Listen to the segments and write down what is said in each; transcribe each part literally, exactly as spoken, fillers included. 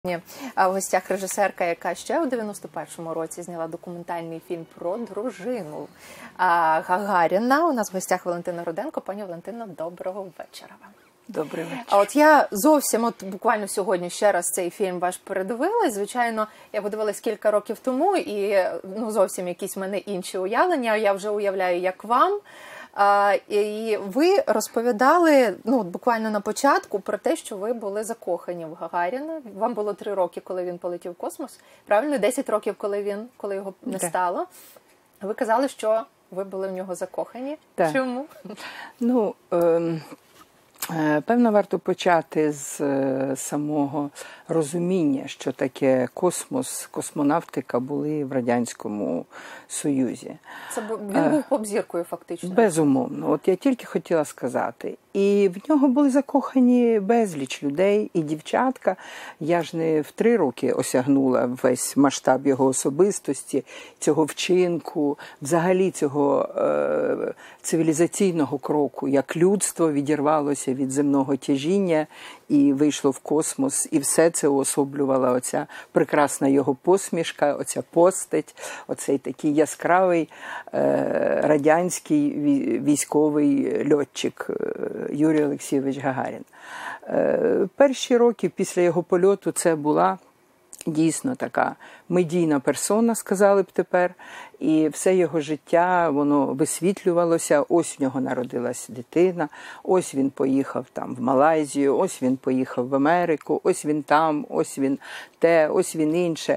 А в гостях режисерка, яка ще у дев'яносто першому році зняла документальний фільм про дружину Гагаріна. У нас в гостях Валентина Руденко. Пані Валентино, доброго вечора вам. Добрий вечір. А от я зовсім, от буквально сьогодні ще раз цей фільм ваш передивилась. Звичайно, я подивилась кілька років тому і ну, зовсім якісь в мене інші уявлення. Я вже уявляю, як вам. А, і ви розповідали, ну, буквально на початку, про те, що ви були закохані в Гагаріна. Вам було три роки, коли він полетів в космос. Правильно? Десять років, коли він, коли його не да. стало. Ви казали, що ви були в нього закохані. Да. Чому? Ну, ем... Певно, варто почати з самого розуміння, що таке космос, космонавтика були в Радянському Союзі. Це він був поп-зіркою фактично. Безумовно. От я тільки хотіла сказати. І в нього були закохані безліч людей і дівчатка. Я ж не в три роки осягнула весь масштаб його особистості, цього вчинку, взагалі цього е- цивілізаційного кроку, як людство відірвалося від земного тяжіння і вийшло в космос, і все це уособлювала оця прекрасна його посмішка, оця постать, оцей такий яскравий е- радянський військовий льотчик Юрій Олексійович Гагарін. Е- перші роки після його польоту це була дійсно така медійна персона, сказали б тепер, і все його життя, воно висвітлювалося. Ось в нього народилась дитина, ось він поїхав там в Малайзію, ось він поїхав в Америку, ось він там, ось він те, ось він інше.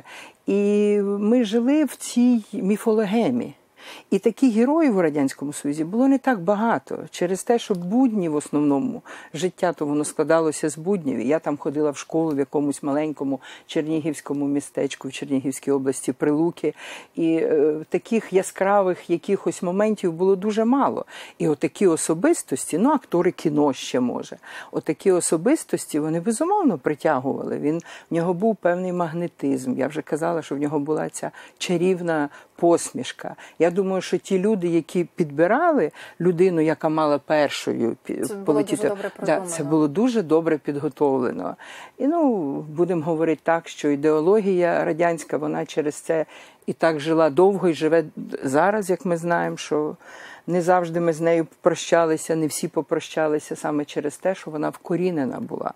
І ми жили в цій міфологемі. І таких героїв у Радянському Союзі було не так багато. Через те, що будні в основному, життя то воно складалося з буднів. Я там ходила в школу в якомусь маленькому чернігівському містечку в Чернігівській області Прилуки. І е, таких яскравих якихось моментів було дуже мало. І отакі особистості, ну актори кіно ще може, отакі особистості, вони безумовно притягували. Він, в нього був певний магнетизм. Я вже казала, що в нього була ця чарівна посмішка. Я думаю, що ті люди, які підбирали людину, яка мала першою це полетіти, було дуже добре да, це було дуже добре підготовлено. І ну, будемо говорити так, що ідеологія радянська, вона через це і так жила довго, і живе зараз, як ми знаємо, що не завжди ми з нею прощалися, не всі попрощалися саме через те, що вона вкорінена була.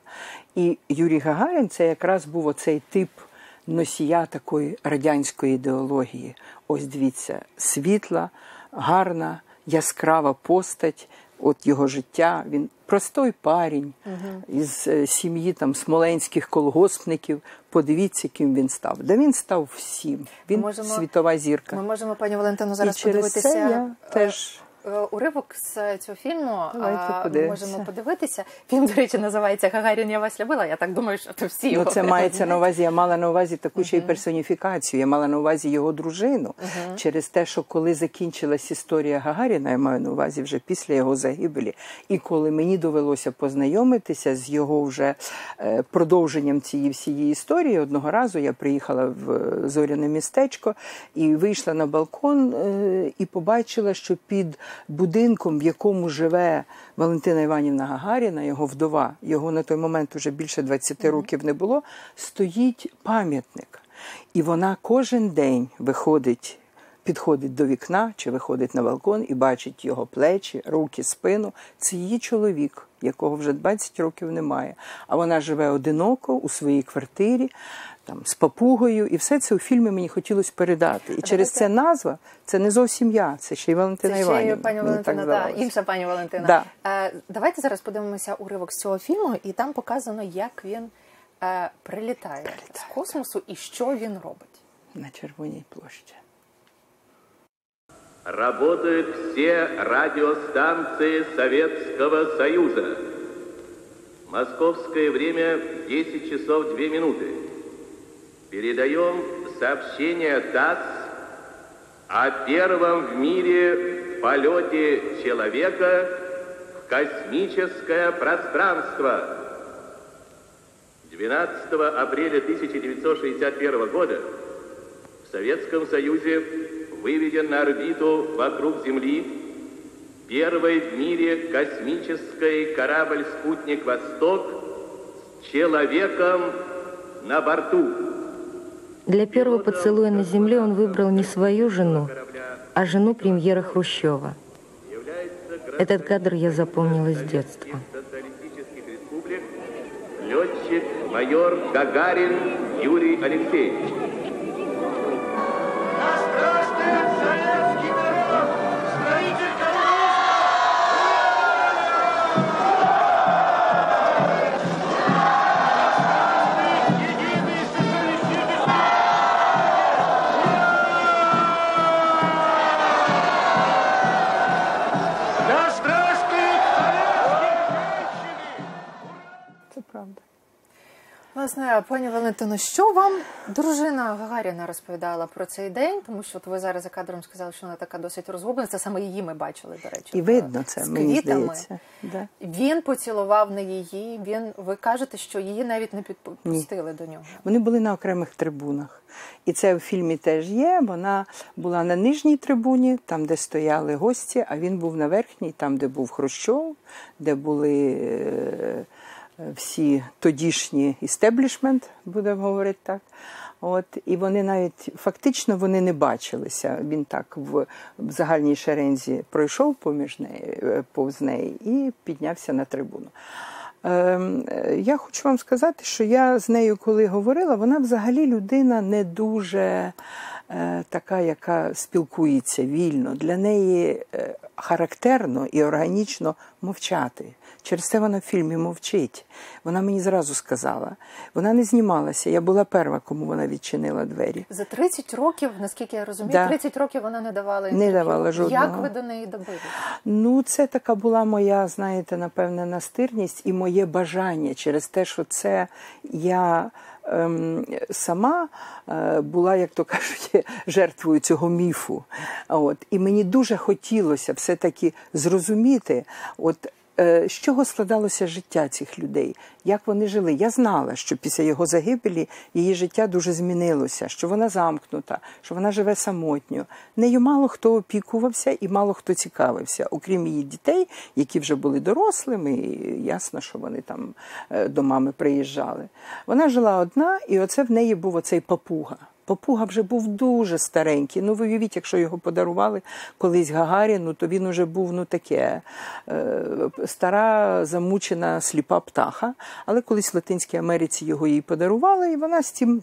І Юрій Гагарін – це якраз був оцей тип носія такої радянської ідеології. Ось дивіться, світла, гарна, яскрава постать, от його життя. Він простой парень, угу. із сім'ї там смоленських колгоспників. Подивіться, ким він став. Да він став всім. Він можемо, світова зірка. Ми можемо, пані Валентино, зараз і подивитися. Це я теж... Уривок з цього фільму Давайте ми можемо подивитися. Фільм, до речі, називається «Гагарін, я вас любила». Я так думаю, що то всі його... Ну, це мається на увазі, я мала на увазі таку ще й персоніфікацію. Я мала на увазі його дружину. Uh-huh. Через те, що коли закінчилась історія Гагаріна, я маю на увазі вже після його загибелі, і коли мені довелося познайомитися з його вже продовженням цієї всієї історії, одного разу я приїхала в Зоряне містечко і вийшла на балкон і побачила, що під будинком, в якому живе Валентина Іванівна Гагаріна, його вдова, його на той момент вже більше двадцяти років не було, стоїть пам'ятник. І вона кожен день виходить, підходить до вікна, чи виходить на балкон і бачить його плечі, руки, спину. Це її чоловік, якого вже двадцять років немає. А вона живе одиноко у своїй квартирі, там, з папугою, і все це у фільмі мені хотілося передати. І Давайте... через це назва, це не зовсім я, це ще й Валентина це Іванівна. Це ще й пані Валентина, да, інша пані Валентина. Да. Е, давайте зараз подивимося уривок з цього фільму, і там показано, як він е, прилітає, прилітає з космосу і що він робить. На Червоній площі. Работают все радиостанции Советского Союза. Московское время десять часов две минуты. Передаем сообщение ТАСС о первом в мире полете человека в космическое пространство. двенадцатого апреля тысяча девятьсот шестьдесят первого года в Советском Союзе выведен на орбиту вокруг Земли первый в мире космический корабль «Спутник Восток» с человеком на борту. Для первого поцелуя на земле он выбрал не свою жену, а жену премьера Хрущева. Этот кадр я запомнила с детства. Летчик майор Гагарин Юрий Алексеевич. Власне, пані Валентино, що вам дружина Гагаріна розповідала про цей день? Тому що от ви зараз за кадром сказали, що вона така досить розгублена. Це саме її ми бачили, до речі. І видно це, мені здається. Да. Він поцілував на її, він, ви кажете, що її навіть не підпустили Ні. до нього. Вони були на окремих трибунах. І це в фільмі теж є. Вона була на нижній трибуні, там, де стояли гості, а він був на верхній, там, де був Хрущов, де були всі тодішні істеблішмент, будемо говорити так. От, і вони навіть, фактично, вони не бачилися. Він так в, в загальній шерензі пройшов поміж неї, повз неї і піднявся на трибуну. Е, я хочу вам сказати, що я з нею, коли говорила, вона взагалі людина не дуже е, така, яка спілкується вільно. Для неї е, характерно і органічно мовчати. Через це вона в фільмі мовчить. Вона мені зразу сказала. Вона не знімалася. Я була перша, кому вона відчинила двері. За тридцять років, наскільки я розумію, да. тридцять років вона не давала інтерв'ю. Не давала жодного. Як ви до неї добилися? Ну, це така була моя, знаєте, напевне, настирність і моє бажання через те, що це я ем, сама е, була, як то кажуть, жертвою цього міфу. От. І мені дуже хотілося все-таки зрозуміти, от, з чого складалося життя цих людей, як вони жили. Я знала, що після його загибелі її життя дуже змінилося, що вона замкнута, що вона живе самотньо. Нею мало хто опікувався і мало хто цікавився, окрім її дітей, які вже були дорослими, і ясно, що вони там до мами приїжджали. Вона жила одна, і оце в неї був оцей папуга. Папуга вже був дуже старенький. Ну, ви уявіть, якщо його подарували колись Гагаріну, то він уже був, ну, таке, е, стара, замучена, сліпа птаха. Але колись в Латинській Америці його їй подарували, і вона з цим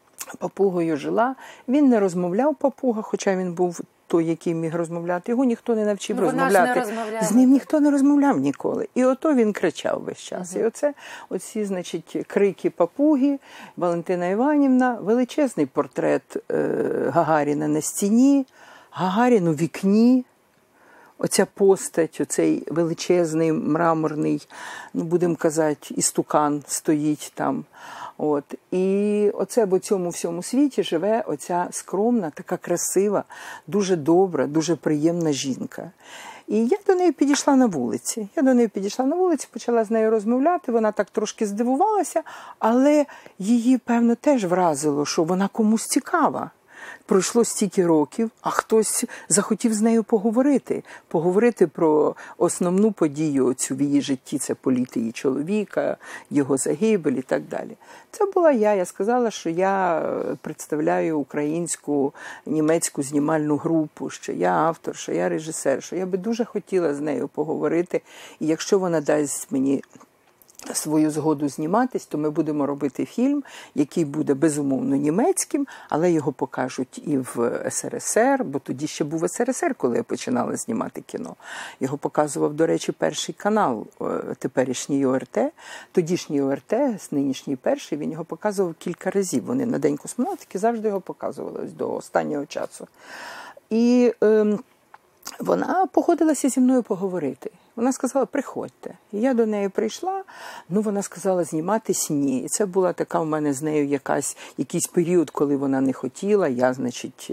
папугою жила. Він не розмовляв, папуга, хоча він був той, який міг розмовляти. Його ніхто не навчив ну, розмовляти. Не з ним ніхто не розмовляв ніколи. І ото він кричав весь час. Uh-huh. І оце, оці, значить, крики папуги, Валентина Іванівна, величезний портрет е, Гагаріна на стіні, Гагарін у вікні, оця постать, оцей величезний мраморний, ну, будемо казати, істукан стоїть там. От. І оце в цьому всьому світі живе оця скромна, така красива, дуже добра, дуже приємна жінка. І я до неї підійшла на вулиці. Я до неї підійшла на вулиці, почала з нею розмовляти, вона так трошки здивувалася, але її, певно, теж вразило, що вона комусь цікава. Пройшло стільки років, а хтось захотів з нею поговорити. Поговорити про основну подію цю в її житті, це політ її чоловіка, його загибель і так далі. Це була я. Я сказала, що я представляю українську, німецьку знімальну групу, що я автор, що я режисер, що я би дуже хотіла з нею поговорити. І якщо вона дасть мені свою згоду зніматись, то ми будемо робити фільм, який буде, безумовно, німецьким, але його покажуть і в ес ер ес ер, бо тоді ще був ес ер ес ер, коли я починала знімати кіно. Його показував, до речі, перший канал, теперішній о ер те. Тодішній о ер те, нинішній перший, він його показував кілька разів. Вони на День космонавтики завжди його показували ось до останнього часу. І е, вона погодилася зі мною поговорити. Вона сказала, приходьте. І я до неї прийшла, ну вона сказала, зніматись ні. І це була така в мене з нею якась, якийсь період, коли вона не хотіла. Я, значить,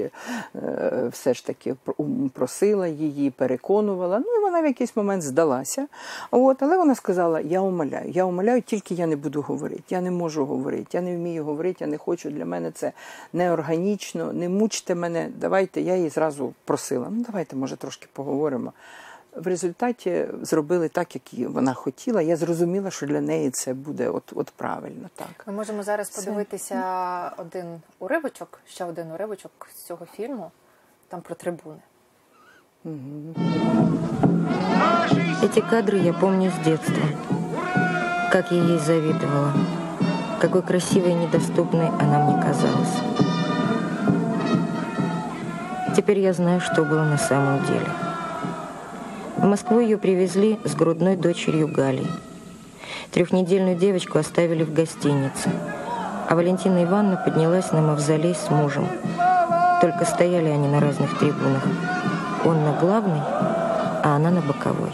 все ж таки просила її, переконувала. Ну і вона в якийсь момент здалася. От, але вона сказала, я умоляю, я умоляю, тільки я не буду говорити. Я не можу говорити, я не вмію говорити, я не хочу. Для мене це неорганічно, не мучте мене. Давайте, я її зразу просила, ну давайте, може, трошки поговоримо. в результаті зробили так, як вона хотіла. Я зрозуміла, що для неї це буде от, от правильно. Так. Ми можемо зараз це... подивитися один уривочок, ще один уривочок з цього фільму, там про трибуни. Эти кадры я помню с детства. Как я ей завидовала. Какой красивой и недоступной она мне казалась. Теперь я знаю, что было на самом деле. В Москву ее привезли с грудной дочерью Галей. Трехнедельную девочку оставили в гостинице, а Валентина Ивановна поднялась на мавзолей с мужем. Только стояли они на разных трибунах. Он на главной, а она на боковой.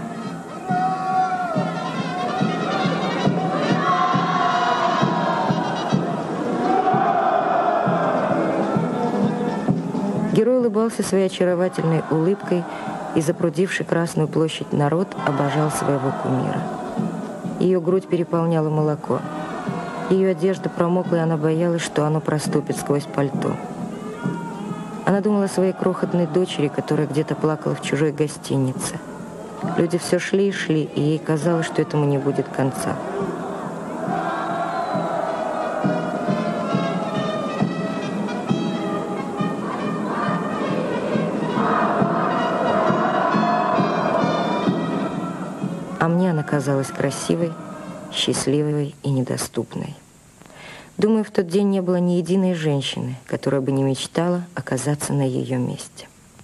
Герой улыбался своей очаровательной улыбкой, и запрудивший Красную площадь народ обожал своего кумира. Ее грудь переполняла молоко. Ее одежда промокла, и она боялась, что оно проступит сквозь пальто. Она думала о своей крохотной дочери, которая где-то плакала в чужой гостинице. Люди все шли и шли, и ей казалось, что этому не будет конца. А мне она казалась красивой, счастливой и недоступной. Думаю, в тот день не было ни единой женщины, которая бы не мечтала оказаться на ее месте.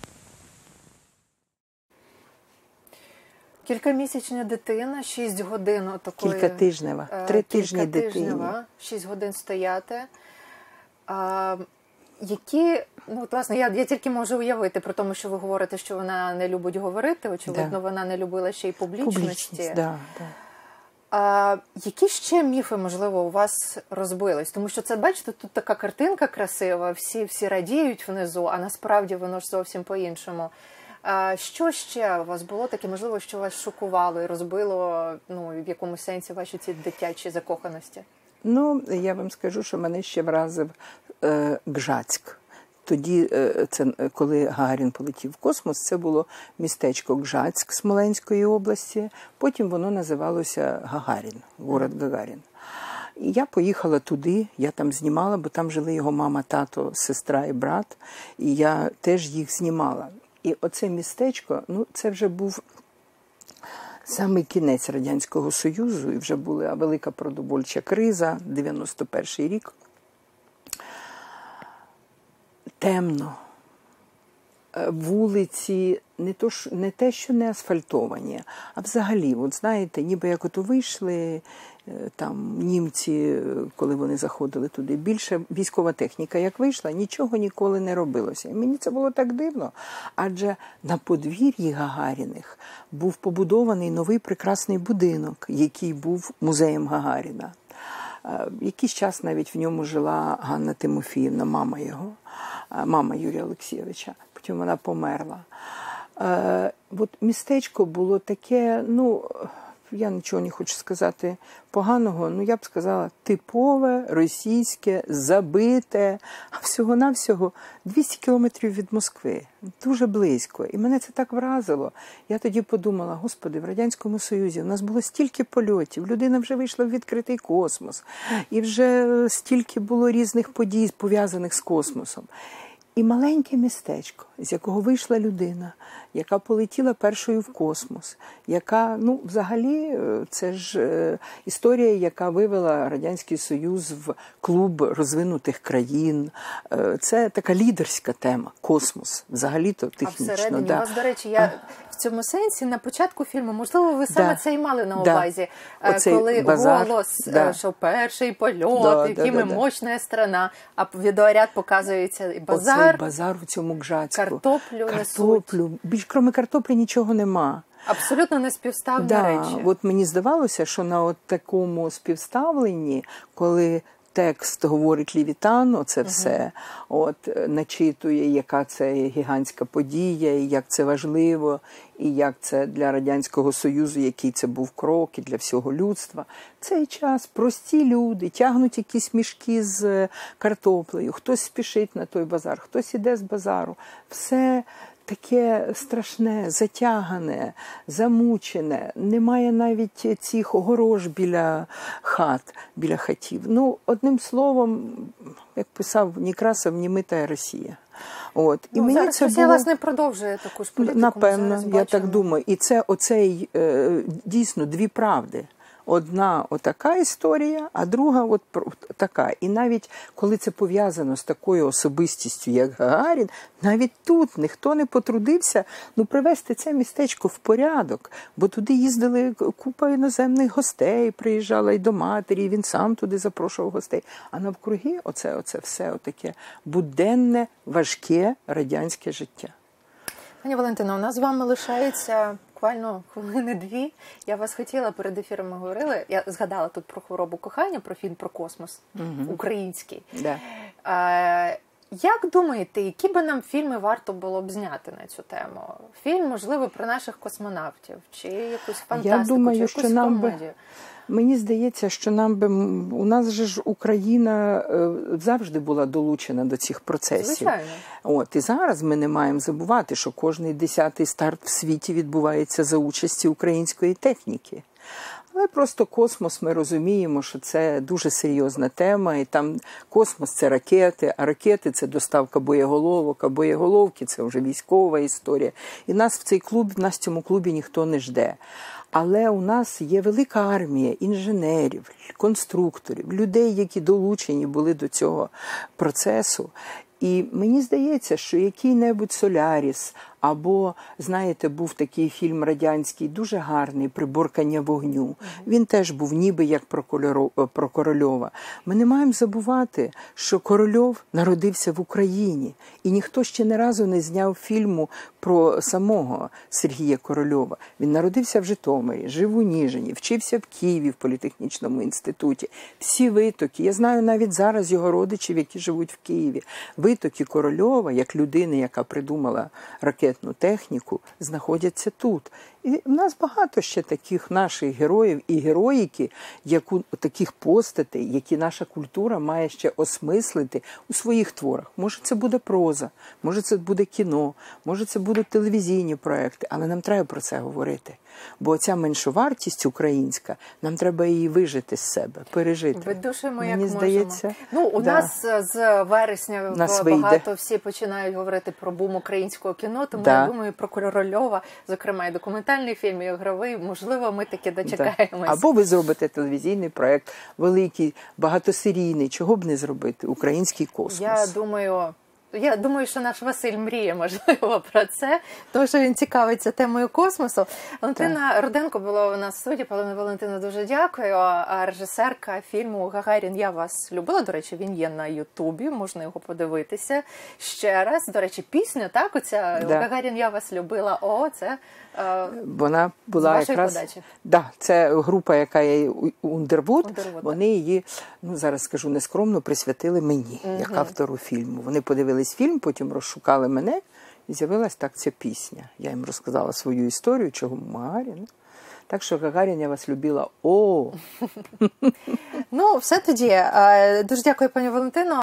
Кількамісячна дитина, шість годин отакої... Кількатижнева, три тижні дитині. шість годин стояти. А, які, ну, от, власне, я, я тільки можу уявити про тому, що ви говорите, що вона не любить говорити, очевидно, да. Вона не любила ще й публічності. Публічність, да, да. А які ще міфи, можливо, у вас розбились? Тому що це, бачите, тут така картинка красива, всі, всі радіють внизу, а насправді воно ж зовсім по-іншому. А що ще у вас було таке, можливо, що вас шокувало і розбило, ну, в якомусь сенсі ваші ці дитячі закоханості? Ну, я вам скажу, що мене ще вразив е, Гжатськ. Тоді, е, це, коли Гагарін полетів в космос, це було містечко Гжатськ Смоленської області, потім воно називалося Гагарін, город Гагарін. І я поїхала туди, я там знімала, бо там жили його мама, тато, сестра і брат, і я теж їх знімала. І оце містечко, ну, це вже був саме кінець Радянського Союзу, і вже була велика продовольча криза, дев'яносто перший рік. Темно. Вулиці не, то, не те, що не асфальтовані, а взагалі, от знаєте, ніби як от вийшли там німці, коли вони заходили туди, більше військова техніка, як вийшла, нічого ніколи не робилося. І мені це було так дивно, адже на подвір'ї Гагаріних був побудований новий прекрасний будинок, який був музеєм Гагаріна. Якийсь час навіть в ньому жила Ганна Тимофіївна, мама його, мама Юрія Олексійовича. Потім вона померла. Е, от містечко було таке, ну, я нічого не хочу сказати поганого, ну, я б сказала, типове, російське, забите, а всього-навсього двісті кілометрів від Москви, дуже близько. І мене це так вразило. Я тоді подумала, господи, в Радянському Союзі у нас було стільки польотів, людина вже вийшла в відкритий космос, і вже стільки було різних подій, пов'язаних з космосом. І маленьке містечко, з якого вийшла людина, яка полетіла першою в космос, яка, ну, взагалі, це ж історія, яка вивела Радянський Союз в клуб розвинутих країн. Це така лідерська тема, космос, взагалі-то технічно. А всередині, да. у вас, до речі, я в цьому сенсі на початку фільму, можливо, ви саме да. це і мали на увазі, да. коли базар, голос, да. що перший польот, да, який да, ми да, мощна страна, а відеоряд показується і базар. Оцей базар в цьому Гжатську. Картоплю, Картоплю. Більш крім картоплі нічого нема. Абсолютно неспівставні да, речі. От мені здавалося, що на от такому співставленні, коли текст говорить Левітан, оце все, угу. от, начитує, яка це гігантська подія, і як це важливо, і як це для Радянського Союзу, який це був крок, і для всього людства. В цей час прості люди тягнуть якісь мішки з картоплею, хтось спішить на той базар, хтось іде з базару. Все таке страшне, затягане, замучене. Немає навіть цих огорож біля хат, біля хатів. Ну, одним словом, як писав Некрасов, «Німита Росія». От. І ну, мені зараз це Росія, було... власне, продовжує таку ж політику. Напевно, я бачимо. так думаю. І це оцей, дійсно, дві правди. Одна отака історія, а друга от така. І навіть коли це пов'язано з такою особистістю, як Гагарін, навіть тут ніхто не потрудився ну, привести це містечко в порядок, бо туди їздили купа іноземних гостей, приїжджала і до матері, і він сам туди запрошував гостей. А навкруги оце, оце все отаке буденне, важке радянське життя. Пані Валентино, у нас з вами лишається буквально хвилини-дві. Я вас хотіла, перед ефіром ми говорили, я згадала тут про хворобу кохання, про фільм про космос, угу. український. Да. А, як думаєте, які би нам фільми варто було б зняти на цю тему? Фільм, можливо, про наших космонавтів, чи якусь фантастику, я думаю, чи якусь що нам комедію? Би... Мені здається, що нам би, у нас же ж Україна завжди була долучена до цих процесів. Звичайно. От, і зараз ми не маємо забувати, що кожний десятий старт в світі відбувається за участі української техніки. Але просто космос, ми розуміємо, що це дуже серйозна тема, і там космос – це ракети, а ракети – це доставка боєголовок, а боєголовки – це вже військова історія. І нас в цей клуб, нас в цьому клубі ніхто не жде. Але у нас є велика армія інженерів, конструкторів, людей, які долучені були до цього процесу. І мені здається, що який-небудь «Соляріс» або, знаєте, був такий фільм радянський, дуже гарний, «Приборкання вогню». Він теж був ніби як про, Кольоро... про Корольова. Ми не маємо забувати, що Корольов народився в Україні. І ніхто ще не разу не зняв фільму про самого Сергія Корольова. Він народився в Житомирі, жив у Ніжині, вчився в Києві в політехнічному інституті. Всі витоки, я знаю навіть зараз його родичів, які живуть в Києві, витоки Корольова, як людини, яка придумала ракетну техніку, знаходяться тут. І в нас багато ще таких наших героїв і героїки, яку, таких постатей, які наша культура має ще осмислити у своїх творах. Може це буде проза, може це буде кіно, може це будуть телевізійні проекти, але нам треба про це говорити. Бо ця меншовартість українська, нам треба її вижити з себе, пережити. Видушуємо, як Мені можемо. здається, ну, у да. нас з вересня нас багато вийде. Всі починають говорити про бум українського кіно, тому да. я думаю, про Корольова, зокрема і документальний фільм, і ігровий, можливо, ми таки дочекаємось. Да. Або ви зробите телевізійний проект, великий, багатосерійний, чого б не зробити, український космос. Я думаю... Я думаю, що наш Василь мріє, можливо, про це, тому що він цікавиться темою космосу. Валентина так. Руденко була у нас в студії. Пане Валентино, дуже дякую. А режисерка фільму «Гагарін, я вас любила». До речі, він є на Ютубі, можна його подивитися ще раз. До речі, пісня, так, оця да. «Гагарін, я вас любила». О, це е, вона була якраз... подачі. Да, це група, яка є Underwood. Underwood, вони її, ну, зараз скажу нескромно, присвятили мені, угу. як автору фільму. Вони подивилися фільм, потім розшукали мене, і з'явилась так ця пісня. Я їм розказала свою історію, чого Гагарін. Так що, Гагарін, я вас любила. О! Ну, все тоді. Дуже дякую, пані Валентино.